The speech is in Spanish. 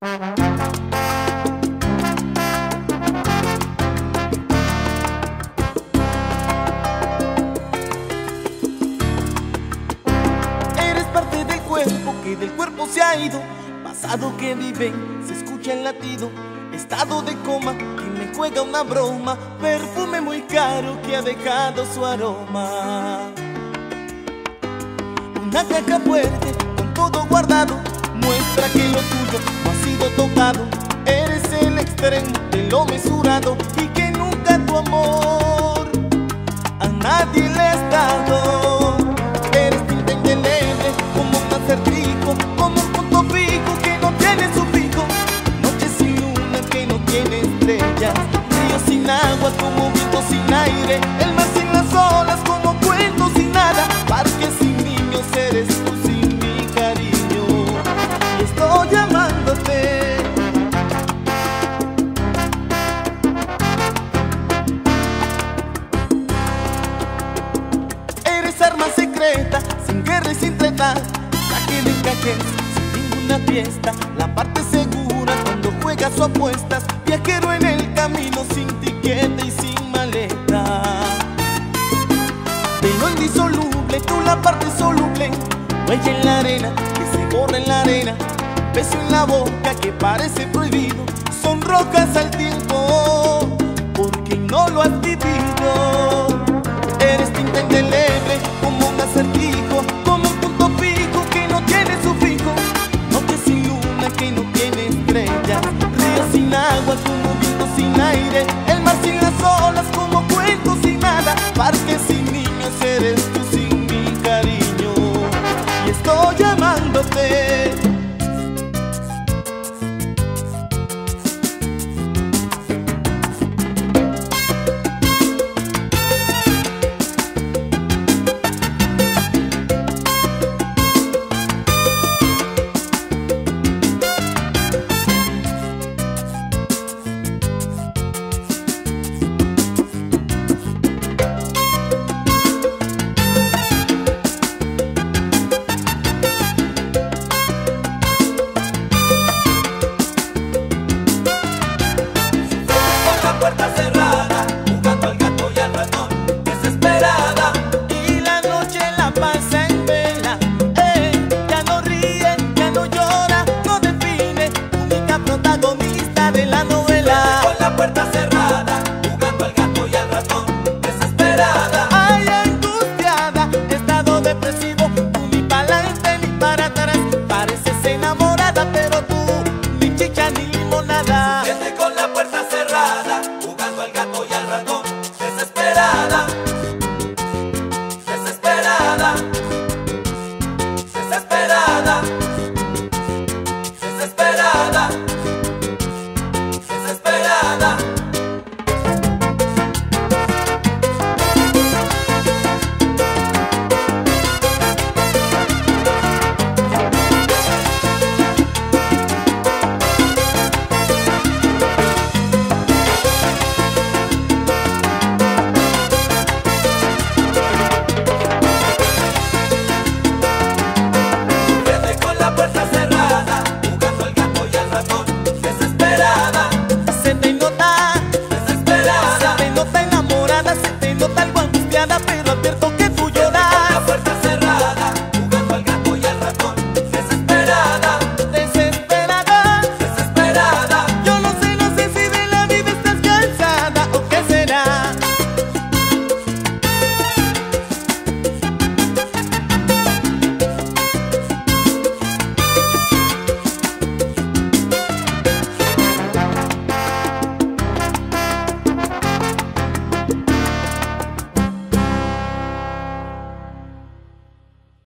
Eres parte del cuerpo que del cuerpo se ha ido, pasado que vive, se escucha el latido, estado de coma que me juega una broma, perfume muy caro que ha dejado su aroma. Una caja fuerte con todo guardado muestra que lo tuyo no ha sido tocado. Eres el extremo de lo mesurado y que nunca tu amor a nadie le has dado. Eres tinta indeleble como un acertijo, como un punto fijo que no tiene su pico. Noche sin luna que no tiene estrellas, río sin agua como viento sin aire, el mar sin las olas como cuento sin nada, parque sin niños, eres tú sin mi cariño. Y estoy llamándote. Eres arma secreta, sin guerra y sin treta, saque de cajes sin ninguna fiesta, la parte segura cuando juegas o apuestas, viajero en el camino sin tiquete y sin maleta. De lo indisoluble, tú la parte soluble, huella en la arena que se borra en la arena, beso en la boca que parece prohibido, sonrojas al tiempo porque no lo has vivido. Eres tinta indeleble como